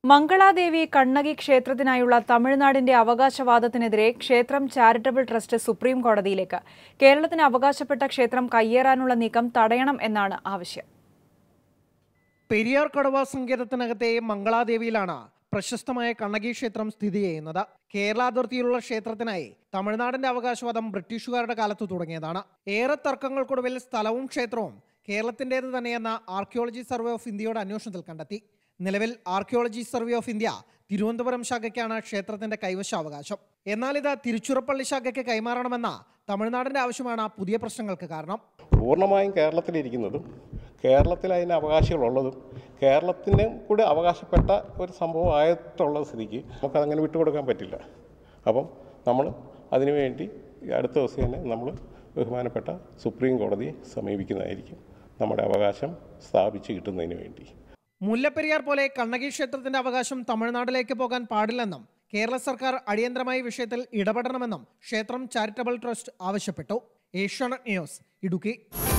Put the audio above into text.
മംഗളാദേവി കണ്ണകി ക്ഷേത്രത്തിനായുള്ള തമിഴ്നാടിന്റെ അവകാശവാദത്തിനെതിരെ ക്ഷേത്രം charitable trust supreme കോടതിയിലേക്ക്. കേരളത്തിന് അവകാശപ്പെട്ട ക്ഷേത്രം കയ്യേറാനുള്ള നീക്കം തടയണം എന്നാണ് ആവശ്യം. പെരിയാർ കടവ സങ്കേതത്തിനകത്തെ മംഗളാദേവിയിലാണ് പ്രശസ്തമായ കണ്ണകി ക്ഷേത്രം സ്ഥിതി ചെയ്യുന്നത്. കേരള അതിർത്തിയിലുള്ള ക്ഷേത്രത്തിനായി തമിഴ്നാടിന്റെ അവകാശവാദം ബ്രിട്ടീഷുകാരുടെ കാലത്ത് തുടങ്ങിയതാണ്. ഏറെ തർക്കങ്ങൾക്കൊടുവിൽ സ്ഥലവും ക്ഷേത്രവും കേരളത്തിൻ്റേത് തന്നെയെന്ന ആർക്കിയോളജി സർവേ ഓഫ് ഇന്ത്യയുടെ അന്വേഷണത്തിൽ കണ്ടെത്തി. നിലവിൽ archaeology survey of India Thiruvananthapuram ശാഖയ്ക്കാണ് ക്ഷേത്രത്തിന്റെ കൈവശാവകാശം. എന്നാൽ ഇത് തിരുച്ചിറപ്പള്ളി ശാഖയ്ക്ക് കൈമാറണമെന്ന തമിഴ്നാടിന്റെ ആവശ്യമാണ് പുതിയ പ്രശ്നങ്ങൾക്ക് കാരണം. പൂർണ്ണമായും കേരളത്തിലിരിക്കുന്നതും കേരളത്തിൽ അതിന് അവകാശികളുള്ളതും കേരളത്തിന് കൂടി അവകാശപ്പെട്ട ഒരു സംഭവമായിട്ടുള്ള സ്ഥിതിക്ക് നമുക്കതങ്ങനെ വിട്ടുകൊടുക്കാൻ പറ്റില്ല. അപ്പം നമ്മൾ അതിനുവേണ്ടി അടുത്ത ദിവസം തന്നെ നമ്മൾ ബഹുമാനപ്പെട്ട സുപ്രീം കോടതിയെ സമീപിക്കുന്നതായിരിക്കും, നമ്മുടെ അവകാശം സ്ഥാപിച്ച് കിട്ടുന്നതിന് വേണ്ടി. മുല്ലപ്പെരിയാർ പോലെ കണ്ണകി ക്ഷേത്രത്തിന്റെ അവകാശം തമിഴ്നാട്ടിലേക്ക് പോകാൻ പാടില്ലെന്നും കേരള സർക്കാർ അടിയന്തരമായി വിഷയത്തിൽ ഇടപെടണമെന്നും ക്ഷേത്രം ചാരിറ്റബിൾ ട്രസ്റ്റ് ആവശ്യപ്പെട്ടു. ഏഷ്യാനെറ്റ് ന്യൂസ്, ഇടുക്കി.